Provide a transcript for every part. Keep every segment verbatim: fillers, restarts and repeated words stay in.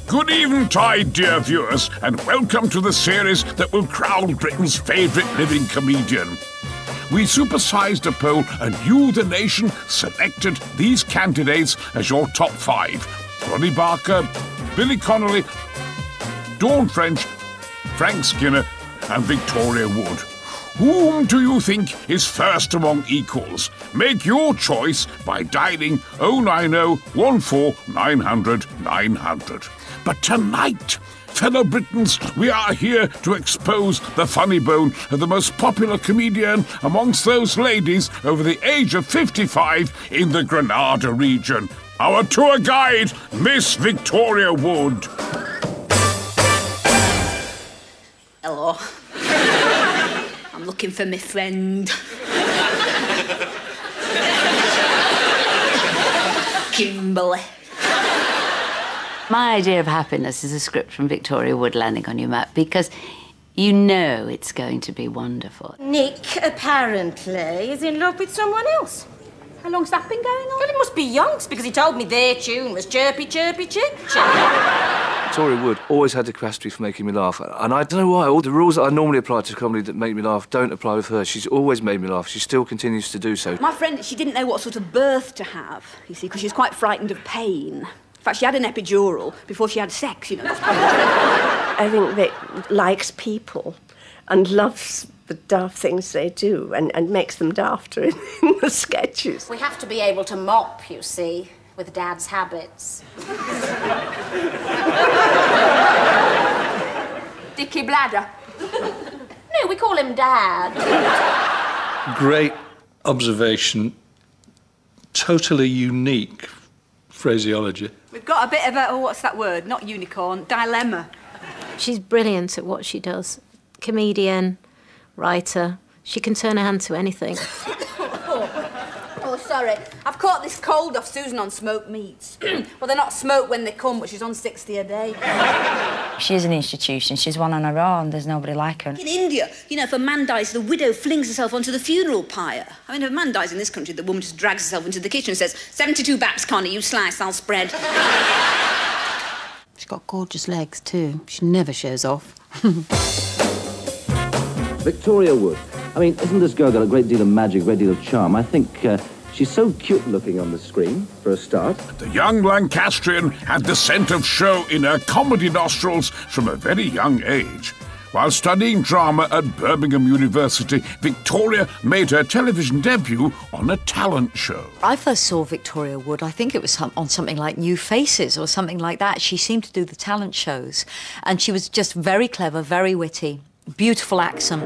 Good eventide, dear viewers, and welcome to the series that will crown Britain's favourite living comedian. We supersized a poll and you, the nation, selected these candidates as your top five. Ronnie Barker, Billy Connolly, Dawn French, Frank Skinner and Victoria Wood. Whom do you think is first among equals? Make your choice by dialing oh nine oh, one four nine hundred nine hundred. But tonight, fellow Britons, we are here to expose the funny bone of the most popular comedian amongst those ladies over the age of fifty-five in the Granada region. Our tour guide, Miss Victoria Wood. Hello. I'm looking for my friend. Kimberly. My idea of happiness is a script from Victoria Wood landing on your map because you know it's going to be wonderful. Nick, apparently, is in love with someone else. How long's that been going on? Well, it must be yonks, because he told me their tune was chirpy, chirpy, chip, chip. Victoria Wood always had the capacity for making me laugh, and I don't know why. All the rules that I normally apply to comedy that make me laugh don't apply with her. She's always made me laugh. She still continues to do so. My friend, she didn't know what sort of birth to have, you see, because she was quite frightened of pain. In fact, she had an epidural before she had sex, you know. That's probably I think Vic likes people and loves the daft things they do and, and makes them dafter in, in the sketches. We have to be able to mop, you see, with Dad's habits. Dicky Bladder. No, we call him Dad. Great observation. Totally unique phraseology. We've got a bit of a, oh, what's that word? Not unicorn, dilemma. She's brilliant at what she does. Comedian, writer. She can turn her hand to anything. Oh, sorry. I've caught this cold off Susan on smoked meats. Well, they're not smoked when they come, but she's on sixty a day. She's an institution. She's one on her own. There's nobody like her. In India, you know, if a man dies, the widow flings herself onto the funeral pyre. I mean, if a man dies in this country, the woman just drags herself into the kitchen and says, seventy-two baps, Connie, you slice, I'll spread. She's got gorgeous legs, too. She never shows off. Victoria Wood. I mean, isn't this girl got a great deal of magic, a great deal of charm? I think uh, she's so cute-looking on the screen, for a start. The young Lancastrian had the scent of show in her comedy nostrils from a very young age. While studying drama at Birmingham University, Victoria made her television debut on a talent show. I first saw Victoria Wood, I think it was on something like New Faces or something like that. She seemed to do the talent shows, and she was just very clever, very witty, beautiful accent.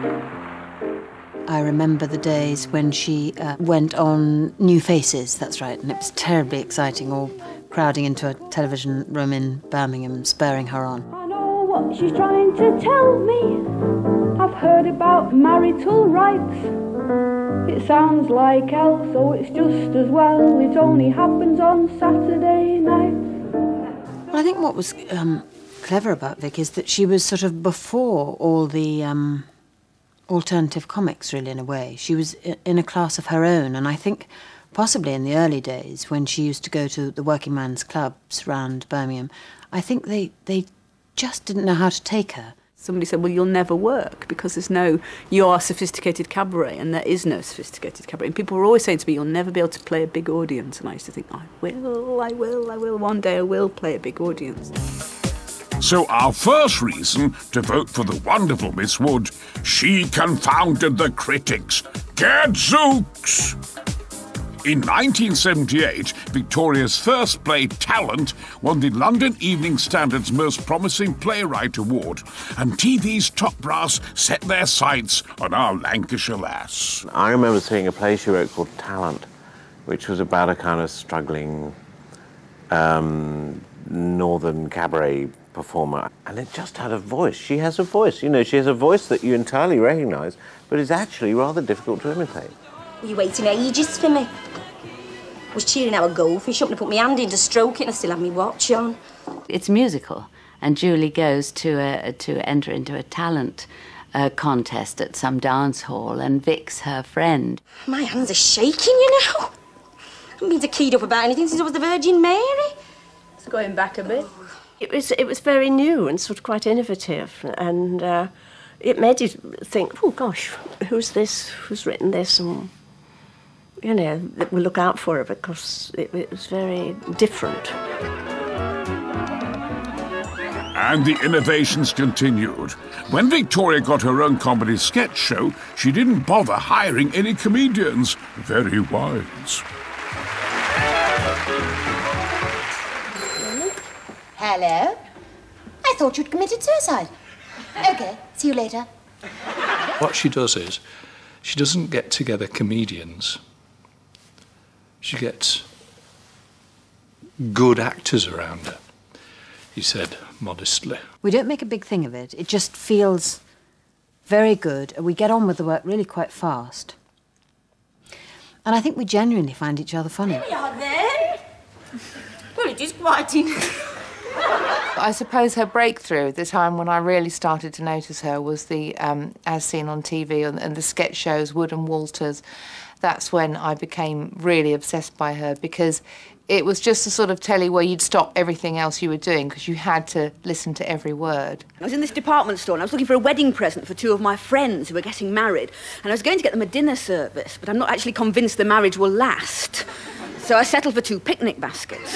I remember the days when she uh, went on New Faces, that's right, and it was terribly exciting, all crowding into a television room in Birmingham and spurring her on. I know what she's trying to tell me. I've heard about marital rights. It sounds like hell, so it's just as well. It only happens on Saturday night. Well, I think what was um, clever about Vic is that she was sort of before all the um, alternative comics, really, in a way. She was in a class of her own, and I think possibly in the early days when she used to go to the working man's clubs around Birmingham, I think they, they just didn't know how to take her. Somebody said, well, you'll never work because there's no, you're sophisticated cabaret, and there is no sophisticated cabaret. And people were always saying to me, you'll never be able to play a big audience. And I used to think, I will, I will, I will. One day I will play a big audience. So our first reason to vote for the wonderful Miss Wood, she confounded the critics. Gadzooks! In nineteen seventy-eight, Victoria's first play, Talent, won the London Evening Standard's Most Promising Playwright Award, and T V's top brass set their sights on our Lancashire lass. I remember seeing a play she wrote called Talent, which was about a kind of struggling um, northern cabaret performer, and it just had a voice. She has a voice, you know, she has a voice that you entirely recognise, but is actually rather difficult to imitate. Were you waiting ages for me? I was cheering out a goldfish up and I put my hand in to stroke it and I still have my watch on. It's musical, and Julie goes to a, to enter into a talent uh, contest at some dance hall, and Vic's her friend. My hands are shaking, you know. I haven't been so keyed up about anything since I was the Virgin Mary. It's going back a bit. It was, it was very new and sort of quite innovative, and uh, it made you think, oh gosh, who's this, who's written this, and, you know, we'll look out for it because it, it was very different. And the innovations continued. When Victoria got her own comedy sketch show, she didn't bother hiring any comedians. Very wise. Hello? I thought you'd committed suicide. OK, see you later. What she does is, she doesn't get together comedians. She gets good actors around her, he said modestly. We don't make a big thing of it. It just feels very good. We get on with the work really quite fast. And I think we genuinely find each other funny. Here we are then. Well, it is quite in... I suppose her breakthrough, the time when I really started to notice her, was the um, As Seen on T V and, and the sketch shows, Wood and Walters. That's when I became really obsessed by her, because it was just a sort of telly where you'd stop everything else you were doing because you had to listen to every word. I was in this department store and I was looking for a wedding present for two of my friends who were getting married, and I was going to get them a dinner service, but I'm not actually convinced the marriage will last. So I settled for two picnic baskets.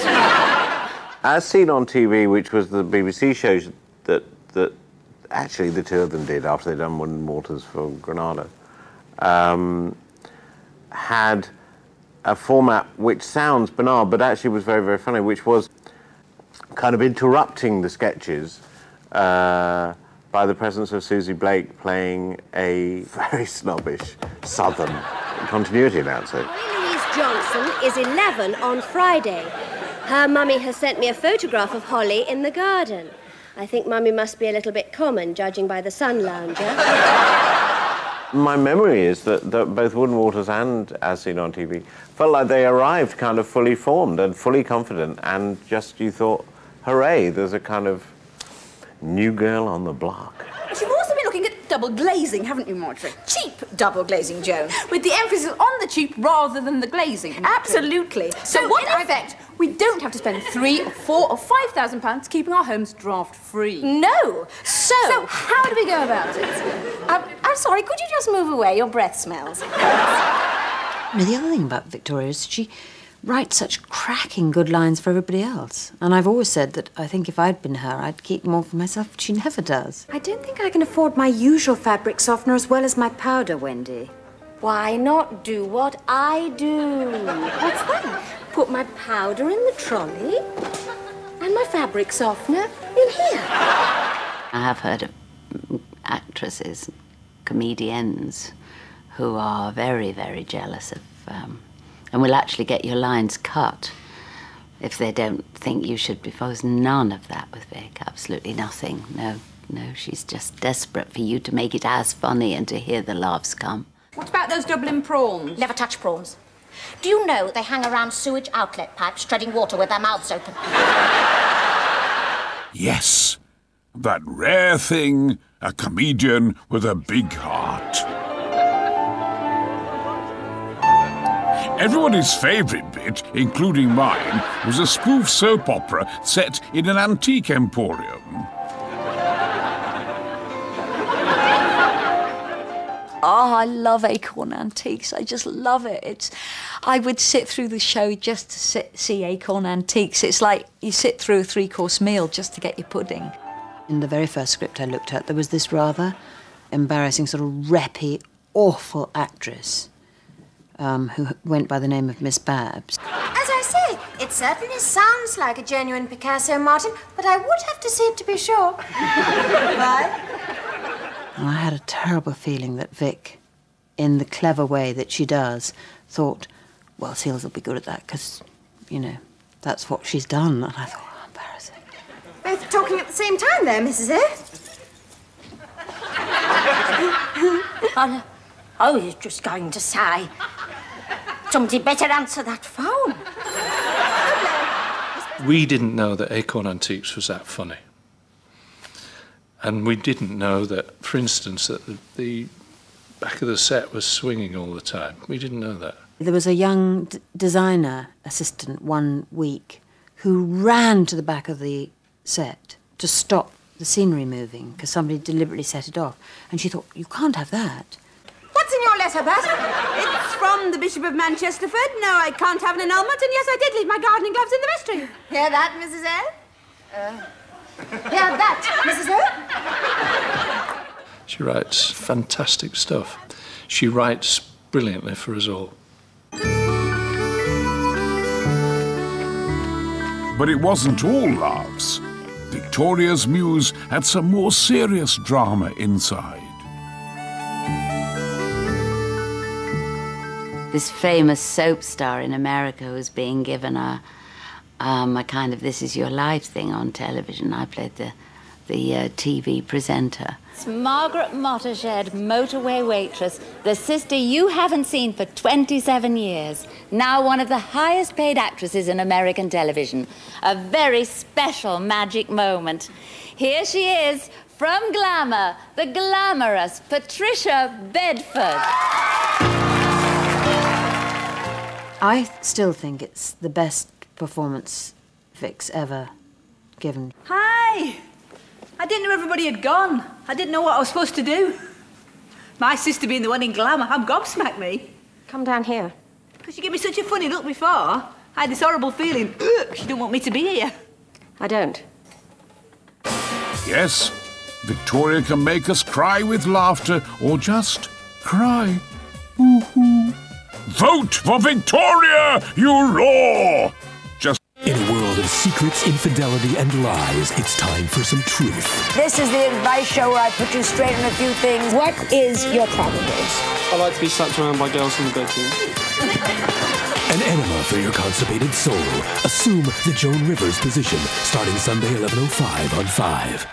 As Seen on T V, which was the B B C show that, that actually the two of them did after they'd done Wood and Walters for Granada, um, had a format which sounds banal, but actually was very, very funny, which was kind of interrupting the sketches uh, by the presence of Susie Blake playing a very snobbish Southern continuity announcer. Louise Johnson is eleven on Friday. Her mummy has sent me a photograph of Holly in the garden. I think mummy must be a little bit common, judging by the sun lounger. My memory is that, that both Wood and Walters and As Seen on T V felt like they arrived kind of fully formed and fully confident, and just you thought, hooray, there's a kind of new girl on the block. You've also been looking at double glazing, haven't you, Marjorie? Cheap double glazing, Joan. With the emphasis on the cheap rather than the glazing. Absolutely. So, so what in effect, we don't have to spend three or four or five thousand pounds keeping our homes draft-free. No. So... So how do we go about it? Um, I'm sorry, could you just move away? Your breath smells. Now, the other thing about Victoria is she writes such cracking good lines for everybody else. And I've always said that I think if I'd been her, I'd keep more for myself, but she never does. I don't think I can afford my usual fabric softener as well as my powder, Wendy. Why not do what I do? What's that? Put my powder in the trolley and my fabric softener in here. I have heard of actresses, comedians, who are very, very jealous of, um, and will actually get your lines cut if they don't think you should be. There's none of that with Vic, absolutely nothing. No, no, she's just desperate for you to make it as funny and to hear the laughs come. What about those Dublin prawns? Never touch prawns. Do you know they hang around sewage outlet pipes, treading water with their mouths open? Yes, that rare thing, a comedian with a big heart. Everybody's favourite bit, including mine, was a spoof soap opera set in an antique emporium. Oh, I love Acorn Antiques. I just love it. It's, I would sit through the show just to sit, see Acorn Antiques. It's like you sit through a three-course meal just to get your pudding. In the very first script I looked at, there was this rather embarrassing, sort of reppy, awful actress um, who went by the name of Miss Babs. As I say, it certainly sounds like a genuine Picasso, Martin, but I would have to see it to be sure. Right? And I had a terrible feeling that Vic, in the clever way that she does, thought, well, Seals will be good at that because, you know, that's what she's done. And I thought, oh, embarrassing. Both talking at the same time there, Missus F. Oh, I was just going to say, somebody better answer that phone. We didn't know that Acorn Antiques was that funny. And we didn't know that, for instance, that the, the back of the set was swinging all the time. We didn't know that. There was a young d designer assistant one week who ran to the back of the set to stop the scenery moving because somebody deliberately set it off. And she thought, you can't have that. What's in your letter, Pat? It's from the Bishop of Manchesterford. No, I can't have an annulment, and yes, I did leave my gardening gloves in the vestry. Hear that, Missus Eyre? Uh, hear that, Missus Eyre? She writes fantastic stuff. She writes brilliantly for us all. But it wasn't all laughs. Victoria's muse had some more serious drama inside. This famous soap star in America was being given a, um, a kind of This Is Your Life thing on television. I played the, the uh, T V presenter. It's Margaret Mottershed, motorway waitress, the sister you haven't seen for twenty-seven years. Now one of the highest paid actresses in American television. A very special magic moment. Here she is, from Glamour, the glamorous Patricia Bedford. I still think it's the best performance Vic's ever given. Hi! I didn't know everybody had gone. I didn't know what I was supposed to do. My sister being the one in Glamour, I'm gobsmacked, me. Come down here. Because you gave me such a funny look before. I had this horrible feeling, ugh, she don't want me to be here. I don't. Yes, Victoria can make us cry with laughter or just cry. Ooh-hoo. Vote for Victoria, you law! Just in a world of secrets, infidelity, and lies, it's time for some truth. This is the advice show where I put you straight on a few things. What is your problem, Grace? I like to be slapped around by girls in the bedroom. An enema for your constipated soul. Assume the Joan Rivers position, starting Sunday, eleven oh five on five.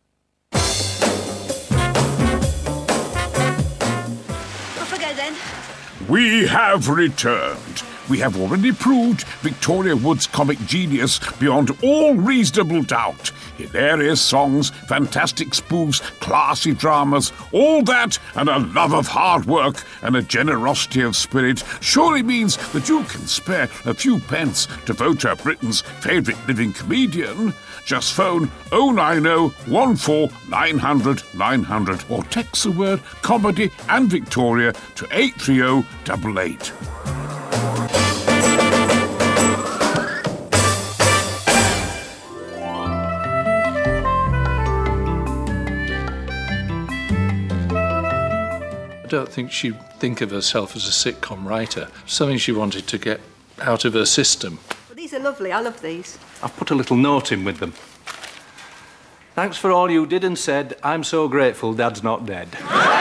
Off I go then. We have returned. We have already proved Victoria Wood's comic genius beyond all reasonable doubt. Hilarious songs, fantastic spoofs, classy dramas, all that and a love of hard work and a generosity of spirit surely means that you can spare a few pence to vote her Britain's favourite living comedian. Just phone oh nine oh, one four, nine hundred, nine hundred or text the word comedy and Victoria to eight three oh eight eight. I don't think she'd think of herself as a sitcom writer. Something she wanted to get out of her system. Well, these are lovely. I love these. I've put a little note in with them. Thanks for all you did and said. I'm so grateful Dad's not dead.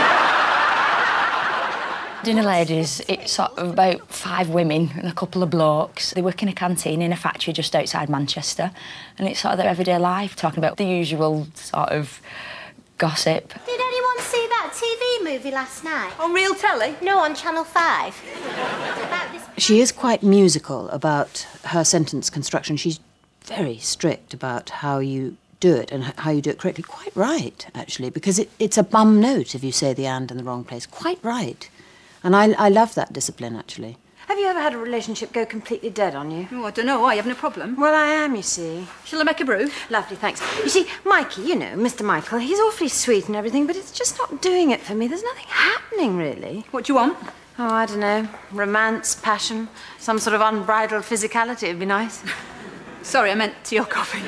Dinner Ladies, it's sort of about five women and a couple of blokes. They work in a canteen in a factory just outside Manchester, and it's sort of their everyday life, talking about the usual sort of gossip. Did anyone see that T V movie last night? On real telly? No, on Channel five. About this... She is quite musical about her sentence construction. She's very strict about how you do it and how you do it correctly. Quite right, actually, because it, it's a bum note if you say the and in the wrong place. Quite right. And I, I love that discipline, actually. Have you ever had a relationship go completely dead on you? Oh, I don't know. Why? You having a problem? Well, I am, you see. Shall I make a brew? Lovely, thanks. You see, Mikey, you know, Mister Michael, he's awfully sweet and everything, but it's just not doing it for me. There's nothing happening, really. What do you want? Oh, I don't know. Romance, passion, some sort of unbridled physicality would be nice. Sorry, I meant to your coffee.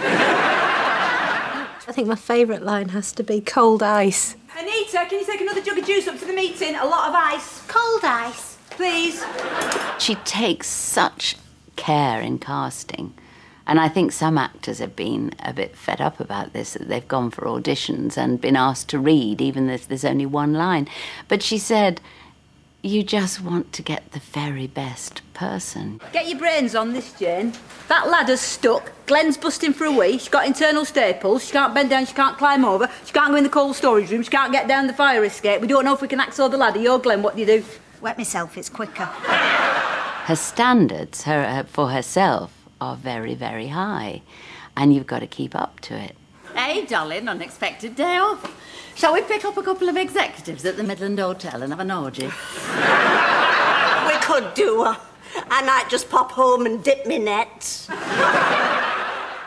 I think my favourite line has to be cold ice. Anita, can you take another jug of juice up to the meeting? A lot of ice. Cold ice. Please. She takes such care in casting. And I think some actors have been a bit fed up about this, that they've gone for auditions and been asked to read, even if there's only one line. But she said, you just want to get the very best person. Get your brains on this, Jane. That ladder's stuck. Glenn's busting for a wee. She's got internal staples. She can't bend down, she can't climb over. She can't go in the cold storage room. She can't get down the fire escape. We don't know if we can hacksaw the ladder. You're Glenn, what do you do? Wet myself, it's quicker. Her standards her, her, for herself are very, very high. And you've got to keep up to it. Hey, darling, unexpected day off. Shall we pick up a couple of executives at the Midland Hotel and have an orgy? We could do. Uh, I might just pop home and dip me nets.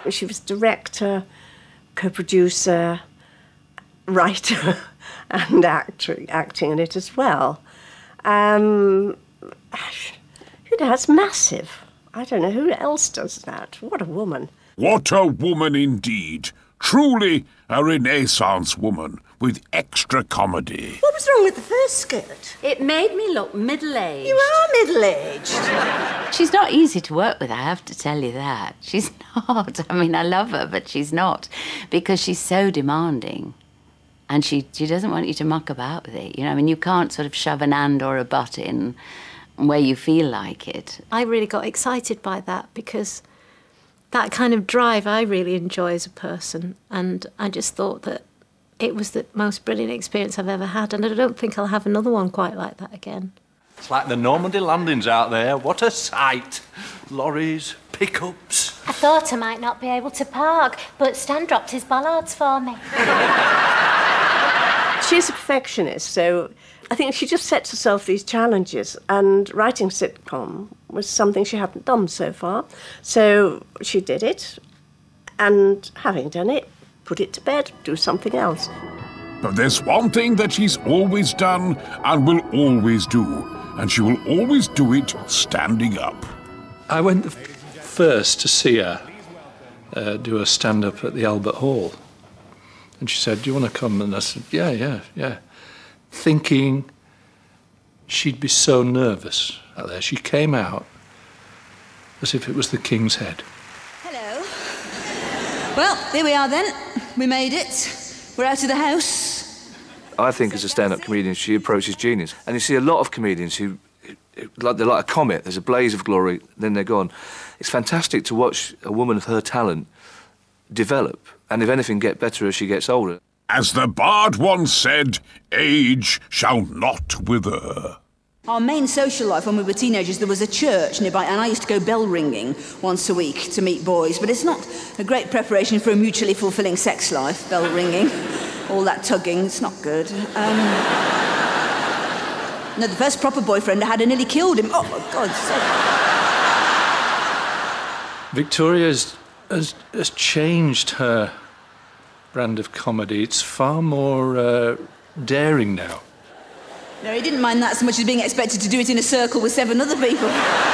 She was director, co-producer, writer and actor, acting in it as well. Um, you know, it's massive. I don't know who else does that. What a woman. What a woman indeed. Truly a Renaissance woman with extra comedy. What was wrong with the first skirt? It made me look middle-aged. You are middle-aged. She's not easy to work with, I have to tell you that. She's not. I mean, I love her, but she's not, because she's so demanding. And she, she doesn't want you to muck about with it. You know, I mean, you can't sort of shove an and or a but in where you feel like it. I really got excited by that because that kind of drive I really enjoy as a person. And I just thought that it was the most brilliant experience I've ever had. And I don't think I'll have another one quite like that again. It's like the Normandy landings out there. What a sight. Lorries, pickups. I thought I might not be able to park, but Stan dropped his bollards for me. She's a perfectionist, so I think she just sets herself these challenges, and writing sitcom was something she hadn't done so far. So she did it, and having done it, put it to bed, do something else. But there's one thing that she's always done and will always do, and she will always do it standing up. I went first to see her uh, do a stand-up at the Albert Hall. And she said, do you want to come? And I said, yeah, yeah, yeah. Thinking she'd be so nervous out there. She came out as if it was the King's Head. Hello. Well, here we are then. We made it. We're out of the house. I think as a stand-up comedian, she approaches genius. And you see a lot of comedians who, like they're like a comet. There's a blaze of glory, then they're gone. It's fantastic to watch a woman of her talent develop, and if anything, get better as she gets older. As the bard once said, age shall not wither. Our main social life when we were teenagers, there was a church nearby, and I used to go bell ringing once a week to meet boys, but it's not a great preparation for a mutually fulfilling sex life, bell ringing. All that tugging, it's not good. Um, no, the first proper boyfriend I had, I nearly killed him. Oh, my God. So... Victoria's Has, has changed her brand of comedy. It's far more uh, daring now. No, he didn't mind that so much as being expected to do it in a circle with seven other people.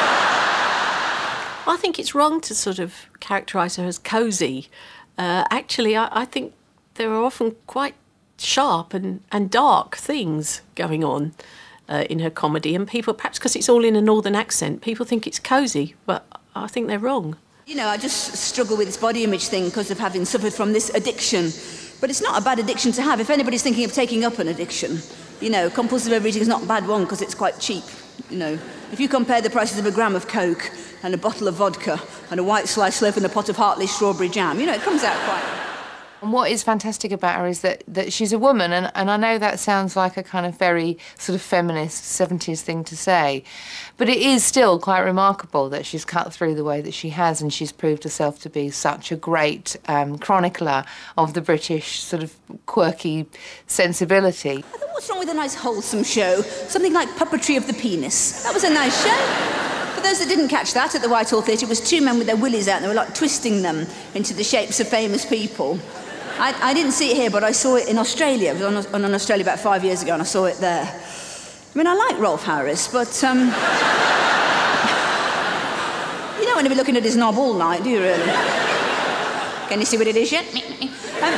I think it's wrong to sort of characterise her as cosy. Uh, actually, I, I think there are often quite sharp and, and dark things going on uh, in her comedy, and people, perhaps because it's all in a northern accent, people think it's cosy, but I think they're wrong. You know, I just struggle with this body image thing because of having suffered from this addiction. But it's not a bad addiction to have. If anybody's thinking of taking up an addiction, you know, compulsive overeating is not a bad one because it's quite cheap, you know. If you compare the prices of a gram of Coke and a bottle of vodka and a white sliced loaf and a pot of Hartley strawberry jam, you know, it comes out quite... And what is fantastic about her is that, that she's a woman, and, and I know that sounds like a kind of very sort of feminist seventies thing to say, but it is still quite remarkable that she's cut through the way that she has, and she's proved herself to be such a great um, chronicler of the British sort of quirky sensibility. I thought, what's wrong with a nice wholesome show? Something like Puppetry of the Penis. That was a nice show. For those that didn't catch that at the Whitehall Theatre, it was two men with their willies out and they were like twisting them into the shapes of famous people. I, I didn't see it here, but I saw it in Australia. I was on, on, on Australia about five years ago and I saw it there. I mean, I like Rolf Harris, but, um... you don't want to be looking at his knob all night, do you, really? Can you see what it is yet? um...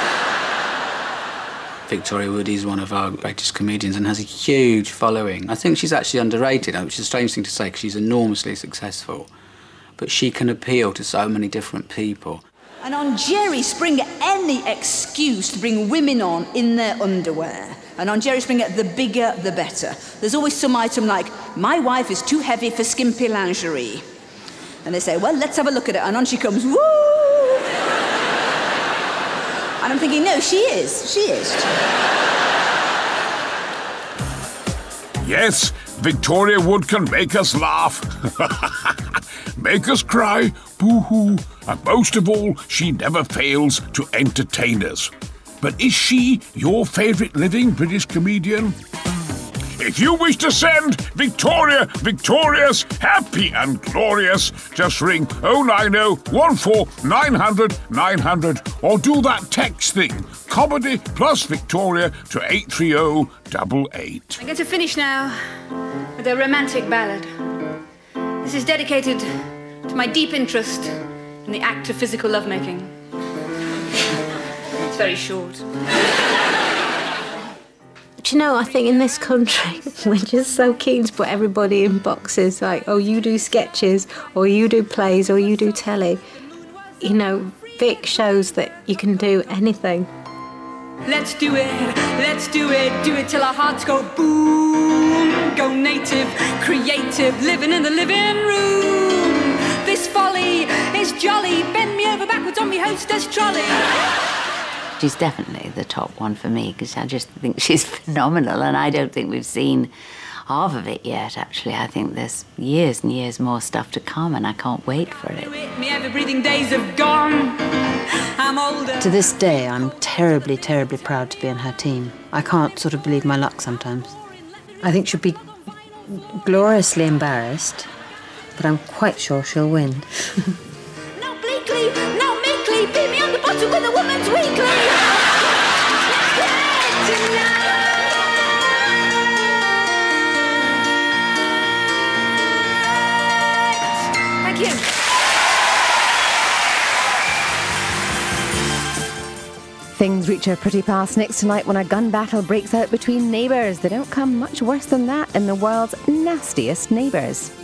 Victoria Wood is one of our greatest comedians and has a huge following. I think she's actually underrated, which is a strange thing to say because she's enormously successful. But she can appeal to so many different people. And on Jerry Springer, any excuse to bring women on in their underwear. And on Jerry Springer, the bigger, the better. There's always some item like, my wife is too heavy for skimpy lingerie. And they say, well, let's have a look at it. And on she comes, woo! And I'm thinking, no, she is. She is. Yes, Victoria Wood can make us laugh. Make us cry, boo-hoo, and most of all, she never fails to entertain us. But is she your favourite living British comedian? If you wish to send Victoria, Victorious, Happy and Glorious, just ring oh nine oh, one four, nine hundred, nine hundred or do that text thing, comedy plus Victoria to eight three oh eight eight. I'm going to finish now with a romantic ballad. This is dedicated to my deep interest in the act of physical lovemaking. It's very short. Do you know, I think in this country, we're just so keen to put everybody in boxes, like, oh, you do sketches, or you do plays, or you do telly. You know, Vic shows that you can do anything. Let's do it, let's do it, do it till our hearts go boom. Go native, creative, living in the living room. This folly is jolly, bend me over backwards on me hostess trolley. She's definitely the top one for me because I just think she's phenomenal, and I don't think we've seen half of it yet, actually. I think there's years and years more stuff to come, and I can't wait for it. Me ever-breathing days have gone. I'm older. To this day, I'm terribly, terribly proud to be on her team. I can't sort of believe my luck sometimes. I think she'll be gloriously embarrassed, but I'm quite sure she'll win. No bleakly, no meekly, beat me on the bottom with a woman's weekly. Thank you. Things reach a pretty pass next tonight when a gun battle breaks out between neighbours. They don't come much worse than that in the world's nastiest neighbours.